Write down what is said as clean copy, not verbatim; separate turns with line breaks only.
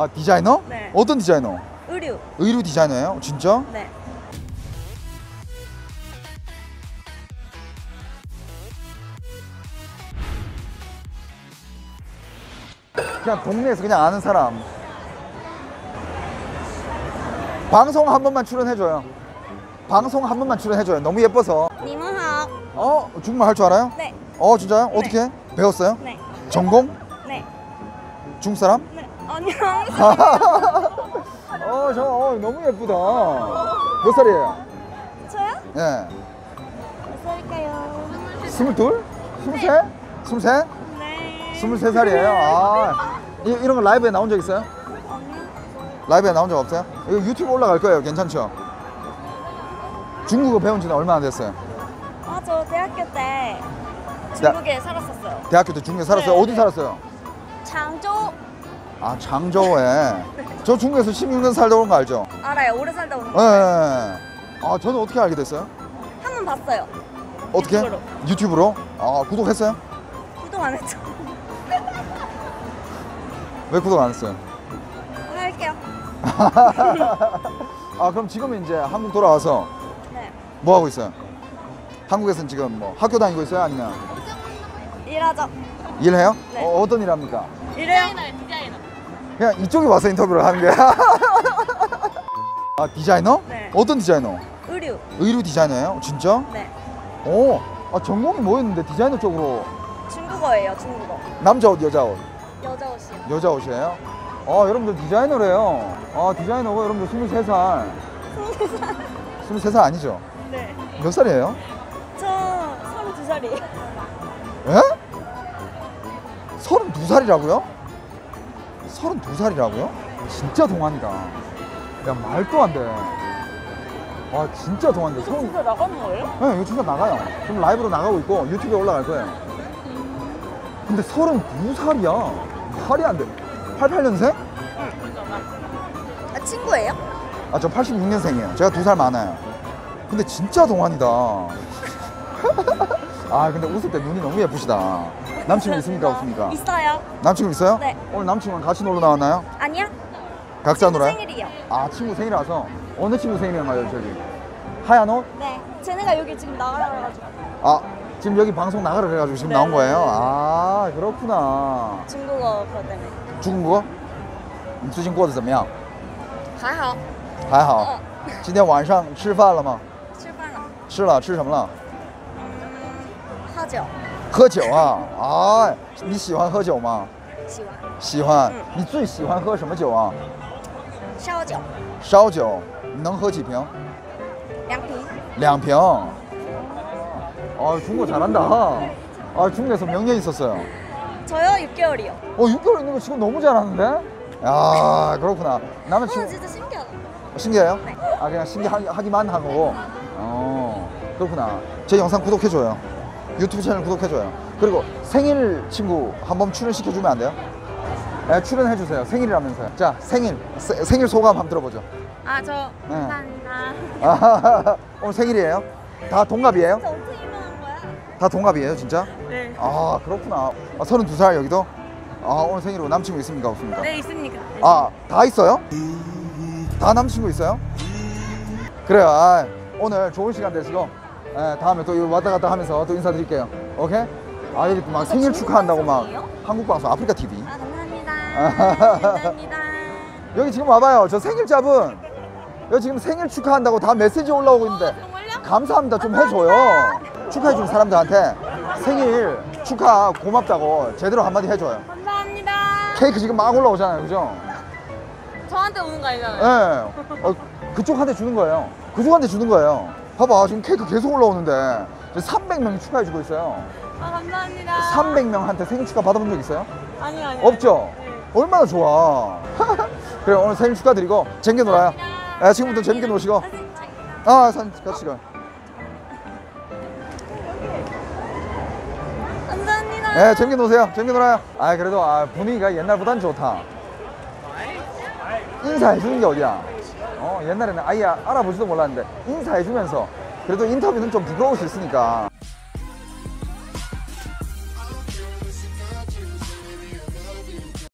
아, 디자이너?
네.
어떤 디자이너?
의류.
의류 디자이너예요? 진짜?
네.
그냥 동네에서 그냥 아는 사람. 방송 한 번만 출연해줘요. 방송 한 번만 출연해줘요. 너무 예뻐서.
니모하오.
중국말 할 줄 알아요?
네.
진짜요?
네.
어떻게? 배웠어요?
네.
전공?
네.
중국 사람?
네. 안녕.
너무 예쁘다. 몇 살이에요?
저요?
예.
몇 살일까요?
22? 23? 23?
네.
23살이에요. 이런 거 라이브에 나온 적 있어요?
아니요.
라이브에 나온 적 없어요? 이거 유튜브 올라갈 거예요. 괜찮죠? 중국어 배운 지는 얼마나 됐어요?
저 대학교 때 중국에 살았었어요.
대학교 때 중국에 살았어요?
네,
어디
네.
살았어요?
장조.
장저우에. 저 중국에서 16년 살다 온 거 알죠?
알아요. 오래 살다 온
예.
거.
저는 어떻게 알게 됐어요?
한 번 봤어요.
어떻게?
유튜브로.
유튜브로? 구독했어요?
구독 안 했죠?
왜 구독 안 했어요?
할게요.
그럼 지금은 이제 한국 돌아와서
네.
뭐 하고 있어요? 한국에서는 지금 뭐 학교 다니고 있어요? 아니면
일하죠.
일해요?
네.
어떤 일 합니까?
이래요?
그냥 이쪽에 와서 인터뷰를 하는 거야. 디자이너?
네.
어떤 디자이너?
의류.
의류 디자이너예요? 진짜?
네.
전공이 뭐였는데 디자이너 쪽으로.
중국어예요. 중국어.
남자 옷, 여자 옷?
여자 옷이요.
여자 옷이에요? 여러분들 디자이너래요. 디자이너고 여러분들 23살. 23살 아니죠?
네.
몇 살이에요?
저 32살이에요.
에? 32살이라고요? 32살이라고요? 진짜 동안이다. 야, 말도 안 돼. 진짜 동안이다.
진짜 나가는 거예요?
네, 이거 진짜 나가요. 지금 라이브로 나가고 있고 유튜브에 올라갈 거예요. 근데 32살이야. 말이 안 돼. 88년생?
친구예요?
저 86년생이에요. 제가 2살 많아요. 근데 진짜 동안이다. 근데 웃을 때 눈이 너무 예쁘시다. 남친구 있습니까? 없습니까?
있어요.
남친구 있어요?
네.
오늘 남친구랑 같이 놀러 나왔나요?
아니요.
각자
친구
놀아요?
생일이요.
친구 생일이라서. 어느 친구 생일인가요, 저기? 하얀 옷?
네. 쟤네가 여기 지금 나가라 그래가지고.
지금 여기 방송 나가라 그래가지고 지금
네,
나온
네,
거예요? 그렇구나.
중국어 그것 때문에.
중国你最近过得怎么样？
还好。
还好。今天晚上吃饭了吗？
吃饭了。
吃了，吃什么了？
喝酒。
喝酒啊！你喜欢喝酒吗？
喜欢。
喜欢。
嗯
你最喜欢喝什么酒啊？
烧酒。
烧酒。你能喝几瓶？2
2瓶。
瓶。중국어 잘한다. 중국에서 몇 년 있었어요?
저요 6개월이요.
6개월 있는 거 지금 너무 잘하는데? 야, 그렇구나. 나는 지금
진짜 신기하다.
신기해요?
네.
그냥 신기하기만 한 거고. 그렇구나. 제 영상 구독해줘요. 유튜브 채널 구독해줘요. 그리고 생일 친구 한번 출연시켜주면 안 돼요? 네, 출연해주세요. 생일이라면서요. 자, 생일 소감 한번 들어보죠.
저
네.
감사합니다.
오늘 생일이에요? 다 동갑이에요?
진짜 어떻게 유명한 거야?
다 동갑이에요, 진짜?
네.
그렇구나. 32살 여기도? 오늘 생일로 남친구 있습니까? 없습니까?
네, 있습니까?
다 있어요? 다 남친구 있어요? 그래요. 오늘 좋은 시간 되시고 다음에 또 왔다 갔다 하면서 또 인사드릴게요. 오케이? 이렇게 막 생일 축하한다고 막
방송이에요?
한국 방송 아프리카 TV.
감사합니다. 감사합니다.
여기 지금 와봐요. 저 생일자분 여기 지금 생일 축하한다고 다 메시지 올라오고 있는데
정말요?
감사합니다 좀 해줘요. 축하해준 사람들한테 생일 축하 고맙다고 제대로 한마디 해줘요.
감사합니다.
케이크 지금 막 올라오잖아요, 그죠?
저한테 오는 거 아니잖아요.
네. 그쪽한테 주는 거예요. 그쪽한테 주는 거예요. 봐봐, 지금 케이크 계속 올라오는데 300명이 축하해주고 있어요.
감사합니다.
300명한테 생일 축하 받아본 적 있어요?
아니요.
없죠?
네.
얼마나 좋아. 그래, 오늘 생일 축하드리고 재밌게 놀아요. 지금부터 재밌게 노시고. 사진 같이 가.
감사합니다.
네, 재밌게 노세요. 재밌게 놀아요. 그래도 분위기가 옛날보단 좋다. 인사해주는 게 어디야? 옛날에는 아예 알아보지도 몰랐는데 인사해주면서 그래도 인터뷰는 좀 부끄러울 수 있으니까